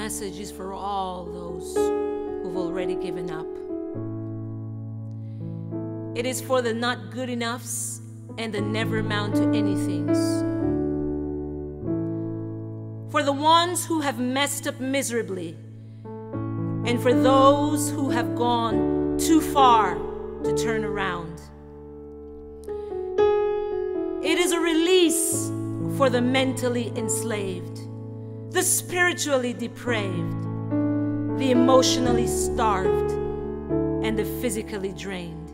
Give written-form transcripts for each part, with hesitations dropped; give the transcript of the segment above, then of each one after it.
message is for all those who've already given up. It is for the not good enoughs and the never amount to anythings. For the ones who have messed up miserably, and for those who have gone too far to turn around. It is a release for the mentally enslaved, the spiritually depraved, the emotionally starved, and the physically drained.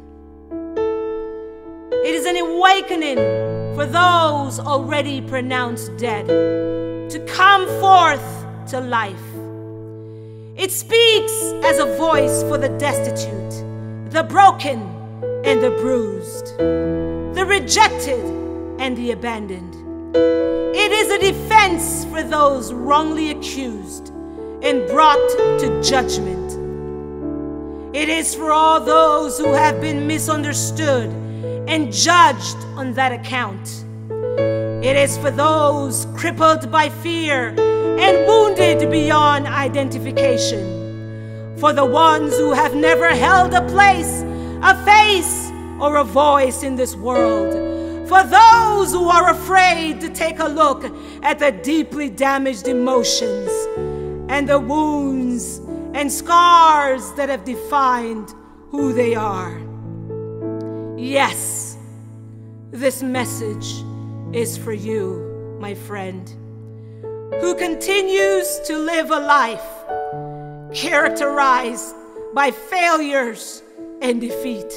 It is an awakening for those already pronounced dead to come forth to life. It speaks as a voice for the destitute, the broken and the bruised, the rejected and the abandoned. It is a defense for those wrongly accused and brought to judgment. It is for all those who have been misunderstood and judged on that account. It is for those crippled by fear and wounded beyond identification. For the ones who have never held a place, a face, or a voice in this world. For those who are afraid to take a look at the deeply damaged emotions and the wounds and scars that have defined who they are. Yes, this message is for you, my friend, who continues to live a life characterized by failures and defeat.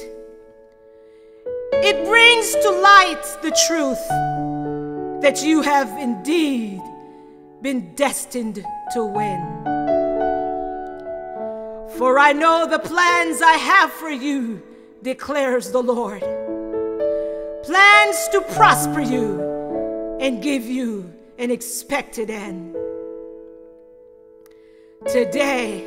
It brings to light the truth that you have indeed been destined to win. For I know the plans I have for you, declares the Lord. Plans to prosper you and give you an expected end. Today,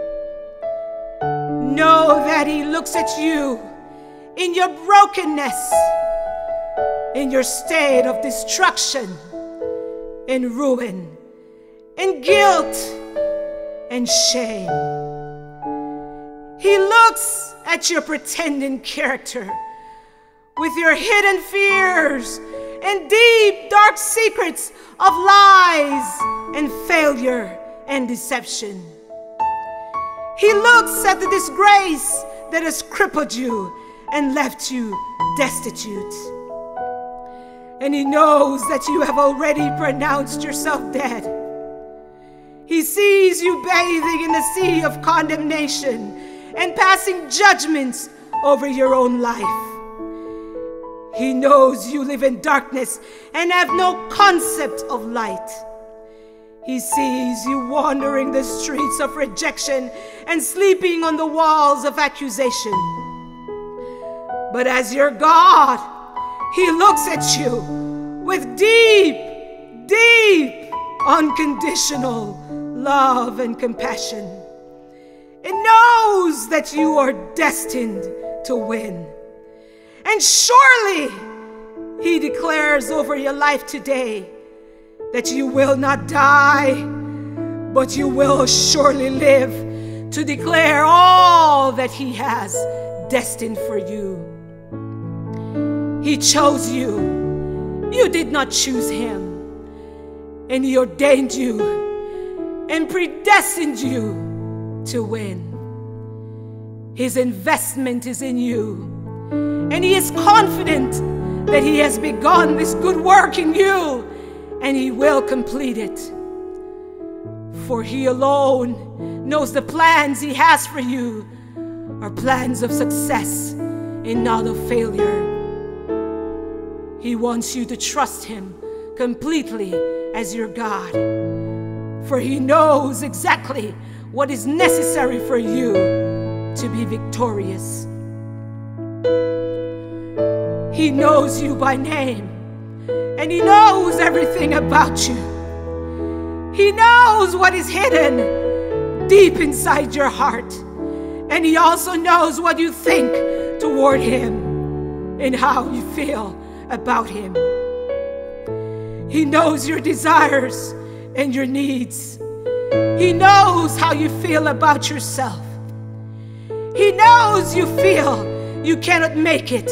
know that He looks at you in your brokenness, in your state of destruction and ruin and guilt and shame. He looks at your pretending character with your hidden fears and deep, dark secrets of lies and failure and deception. He looks at the disgrace that has crippled you and left you destitute. And He knows that you have already pronounced yourself dead. He sees you bathing in the sea of condemnation and passing judgments over your own life. He knows you live in darkness and have no concept of light. He sees you wandering the streets of rejection and sleeping on the walls of accusation. But as your God, He looks at you with deep, deep, unconditional love and compassion, and knows that you are destined to win. And surely He declares over your life today that you will not die, but you will surely live to declare all that He has destined for you. He chose you. You did not choose Him. And He ordained you and predestined you to win. His investment is in you. And He is confident that He has begun this good work in you, and He will complete it. For He alone knows the plans He has for you are plans of success and not of failure. He wants you to trust Him completely as your God, for He knows exactly what is necessary for you to be victorious. He knows you by name, and He knows everything about you. He knows what is hidden deep inside your heart, and He also knows what you think toward Him and how you feel about Him. He knows your desires and your needs, He knows how you feel about yourself. He knows you feel you cannot make it.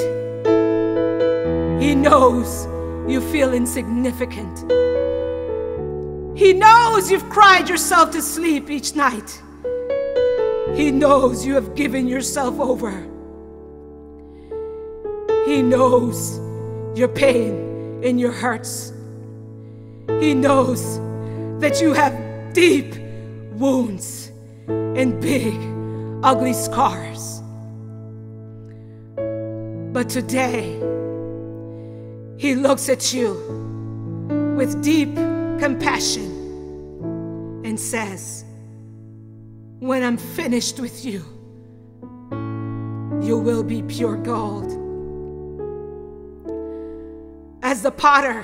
He knows you feel insignificant. He knows you've cried yourself to sleep each night. He knows you have given yourself over. He knows your pain and your hurts. He knows that you have deep wounds and big, ugly scars. But today, He looks at you with deep compassion and says, when I'm finished with you, you will be pure gold. As the potter,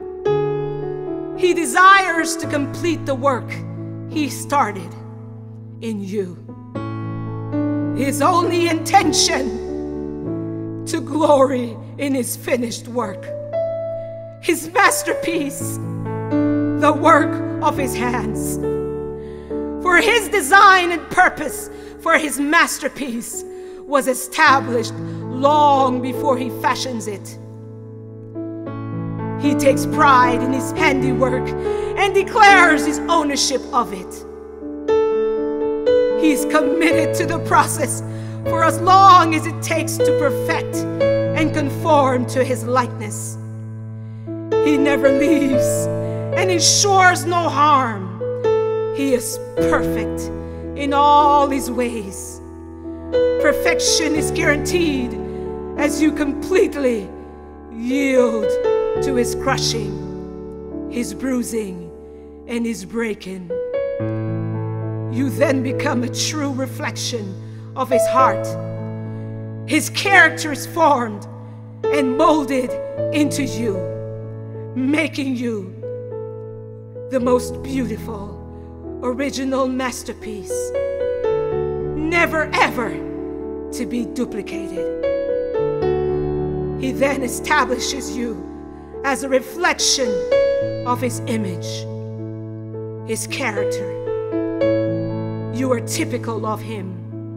He desires to complete the work He started in you. His only intention to glory in His finished work, His masterpiece, the work of His hands. For His design and purpose for His masterpiece was established long before He fashions it. He takes pride in His handiwork and declares His ownership of it. He's committed to the process for as long as it takes to perfect and conform to His likeness. He never leaves and ensures no harm. He is perfect in all His ways. Perfection is guaranteed as you completely yield to His crushing, His bruising, and His breaking. You then become a true reflection of His heart. His character is formed and molded into you, making you the most beautiful, original masterpiece, never ever to be duplicated. He then establishes you as a reflection of His image, His character. You are typical of Him.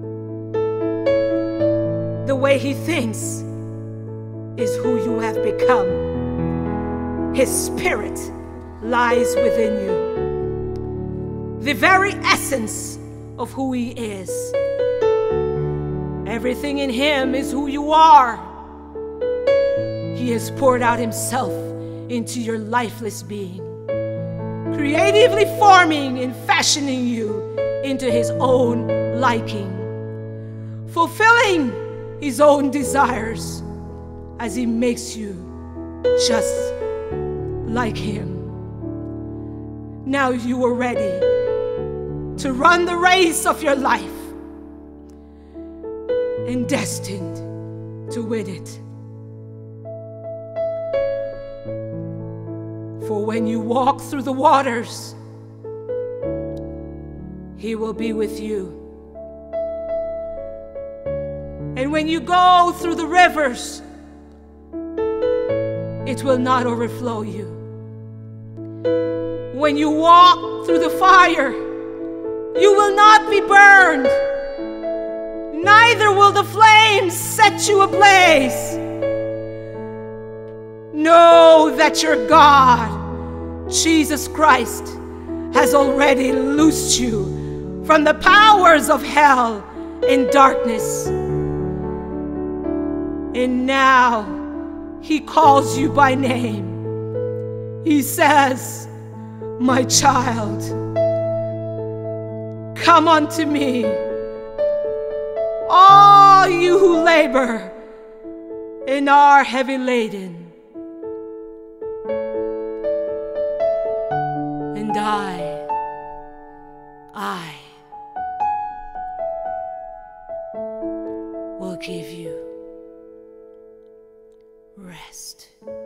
The way He thinks is who you have become. His spirit lies within you. The very essence of who He is. Everything in Him is who you are. He has poured out Himself into your lifeless being, creatively forming and fashioning you into His own liking, fulfilling His own desires as He makes you just like Him. Now you are ready to run the race of your life and destined to win it. For when you walk through the waters, He will be with you. And when you go through the rivers, it will not overflow you. When you walk through the fire, you will not be burned. Neither will the flames set you ablaze. Know that your God, Jesus Christ, has already loosed you from the powers of hell and darkness. And now He calls you by name. He says, my child, come unto me, all you who labor and are heavy laden, and I will give you rest.